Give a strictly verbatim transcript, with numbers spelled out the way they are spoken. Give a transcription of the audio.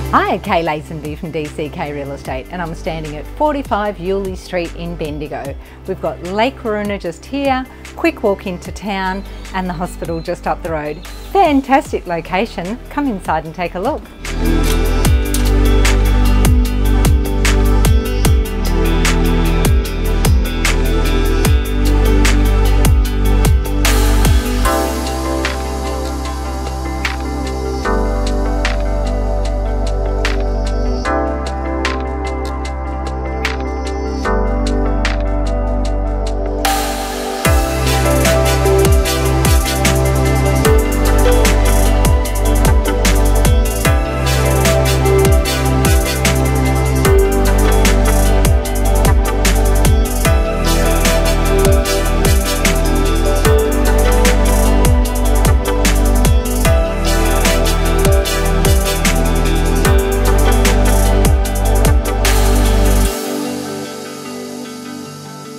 Hi, Kay Lazenby from D C K Real Estate, and I'm standing at forty-five Uley Street in Bendigo. We've got Lake Waruna just here, quick walk into town, and the hospital just up the road. Fantastic location. Come inside and take a look.